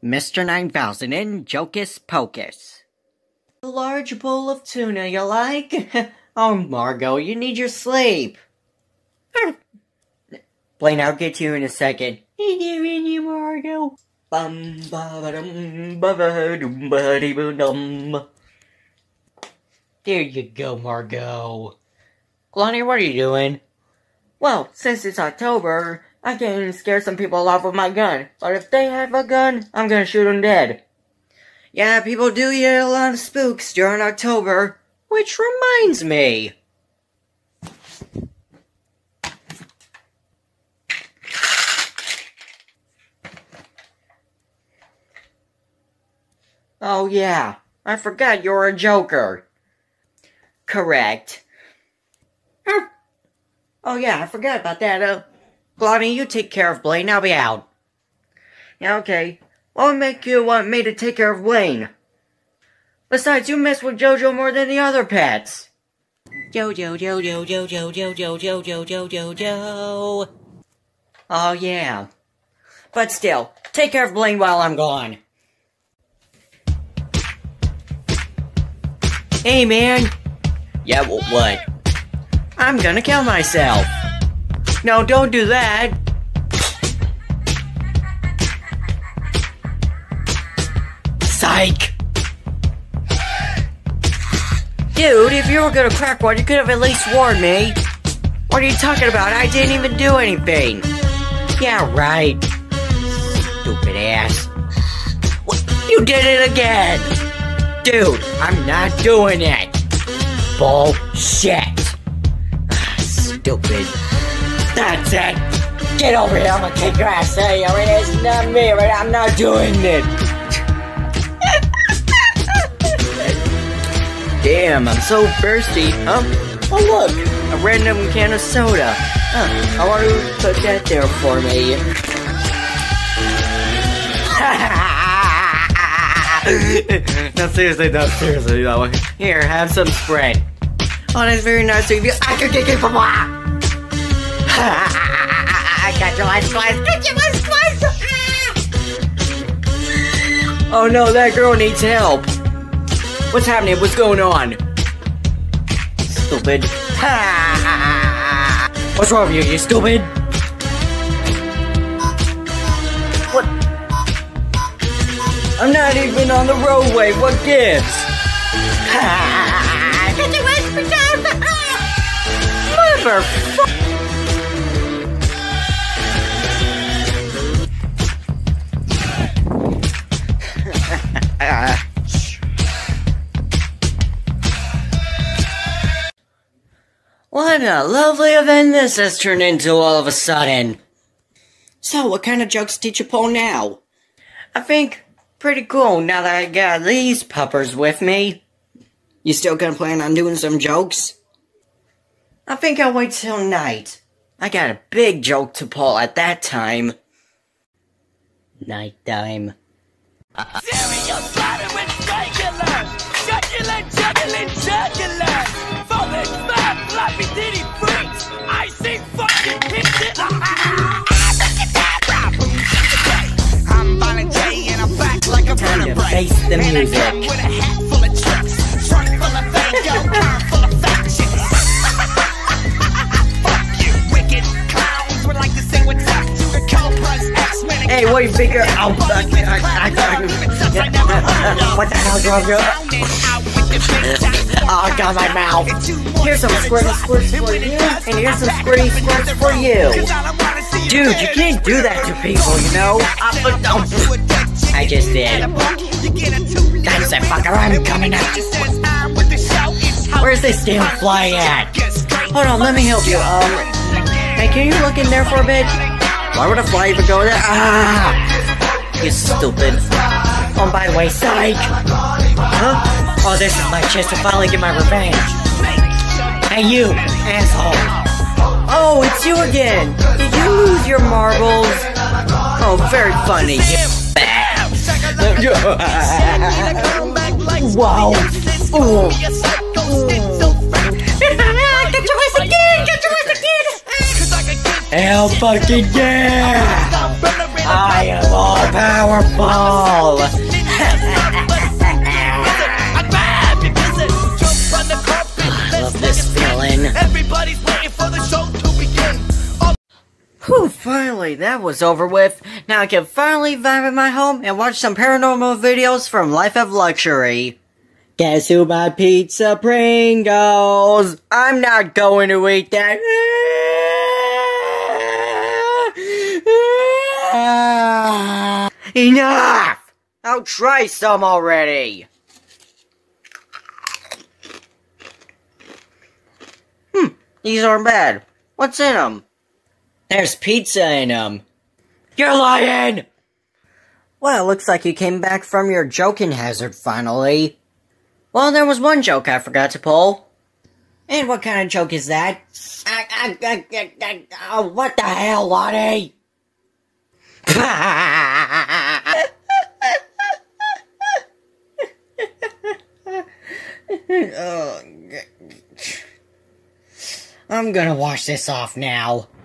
Mr. 9000 in Jocus Pocus. A large bowl of tuna, you like? Oh, Margot, you need your sleep. Blaine, I'll get to you in a second. You, Margot. There you go, Margot. Lonnie, what are you doing? Well, since it's October, I can scare some people off with my gun. But if they have a gun, I'm gonna shoot them dead. Yeah, people do get a lot of spooks during October. Which reminds me. Oh yeah, I forgot you're a Joker. Correct. Oh yeah, I forgot about that. Blondie, you take care of Blaine, I'll be out. Yeah, okay. What would make you want me to take care of Blaine? Besides, you mess with Jojo more than the other pets. Jojo. Oh yeah. But still, take care of Blaine while I'm gone. Hey man. Yeah, what? I'm gonna kill myself. No, don't do that. Psych! Dude, if you were gonna crack one, you could have at least warned me. What are you talking about? I didn't even do anything. Yeah, right. Stupid ass. What? You did it again! Dude, I'm not doing it. Bullshit. Stupid. That's it. Get over here, I'm gonna kick your ass. Hey, I mean, it's not me, right? I'm not doing it. Damn, I'm so thirsty. Huh? Oh, look, a random can of soda. Huh, I want to put that there for me. No, seriously, no. Here, have some Sprite. Oh, that's very nice of you. I got your life slice. Oh no, that girl needs help. What's happening? What's going on? Stupid. What's wrong with you, you stupid? What? I'm not even on the roadway. What gives? Motherfucker! What a lovely event this has turned into all of a sudden. So, what kind of jokes did you pull now? I think pretty cool now that I got these puppers with me. You still gonna plan on doing some jokes? I think I'll wait till night. I got a big joke to pull at that time. Nighttime. Cereal sliding with regular, jugular, falling fat, floppy diddy freaks, icy fucking pizza. I'm Bonnie J and I'm back like a Time to face the music. With a hat full of tricks, trunk full of fango, car full of factions. Fuck you, wicked clowns would like to sing what's up to the Cobras, X-Men. Hey, what do you figure? Oh, what the hell's wrong with you? Oh, I got my mouth. Here's some squirty squirts for you, and here's some squirty squirts for you. Dude, you can't do that to people, you know? I just did. That's it, fucker, I'm coming out. Where's this damn fly at? Hold on, let me help you. Hey, can you look in there for a bit? Why would a fly even go there? Ah! You stupid. Oh, by the way, psych! Huh? Oh, this is my chance to finally get my revenge. Hey, you, asshole. Oh, it's you again. Did you lose your marbles? Oh, very funny. Wow. Ooh. Get your ass again! Get your ass again! Hell fucking yeah! I am all powerful! Finally, that was over with. Now I can finally vibe in my home and watch some paranormal videos from Life of Luxury. Guess who bought pizza Pringles? I'm not going to eat that. Enough! I'll try some already. These aren't bad. What's in them? There's pizza in them. You're lying! Well, looks like you came back from your joking hazard finally. Well, there was one joke I forgot to pull. And what kind of joke is that? Oh, what the hell, Lonnie? I'm gonna wash this off now.